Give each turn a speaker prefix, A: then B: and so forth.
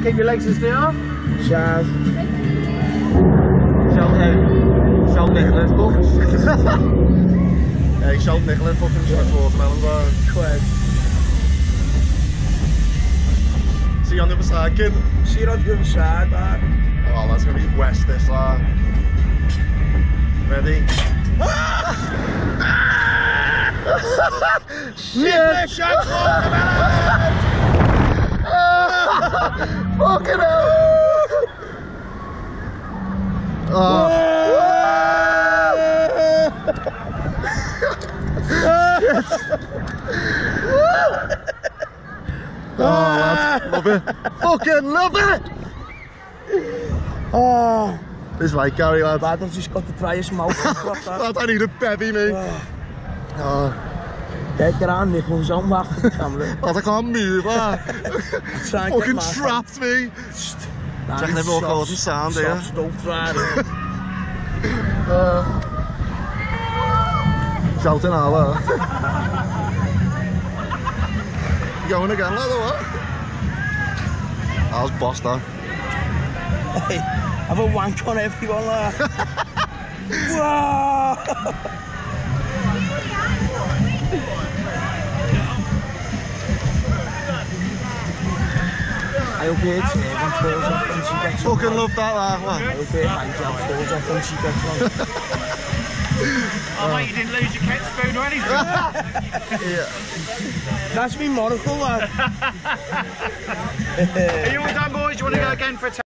A: Keep your legs as they are.
B: Shaz.
C: Shout Nicholas, hey, shout Nicholas fucking shot watermelons are.
B: Quid.
C: See you on the other side, kid.
B: See you on the other side, man.
C: Oh, that's gonna be west this lad. Ready?
B: Shit! Shots watermelons!
C: Fucking hell! Oh. Oh, lads, love it. Fucking love it!
B: Oh,
C: this is right, Gary, lad.
B: I've just got the driest mouth.
C: Lad, I need a bevy, mate. Oh.
B: Get on Nichols on laughing camera.
C: Lad, I can't move, lad. Fucking trapped me. Jack never walk out and sound here.
B: Stop driving.
C: Shouting out there. You going again, lad, or what? That was boss, though.
B: Hey, have a wank on everyone, lad. Whoa! I hope her tail falls off when she gets on.
C: Fucking love that, lad.
B: I hope her handgel falls off when she gets on.
A: Oh, mate, you didn't lose your cat spoon or anything.
C: Yeah.
B: That's me monocle, lad.
A: Are you all done, boys? Do you want to go again for a